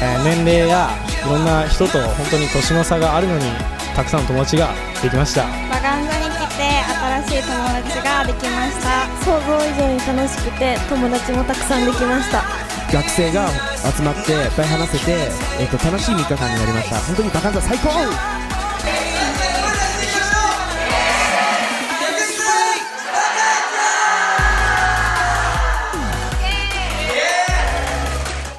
年齢やいろんな人と本当に年の差があるのにたくさんの友達ができました。 バガンザに来て新しい友達ができました。 想像以上に楽しくて友達もたくさんできました。 学生が集まっていっぱい話せて、楽しい3日間になりました。本当にバカンザ最高。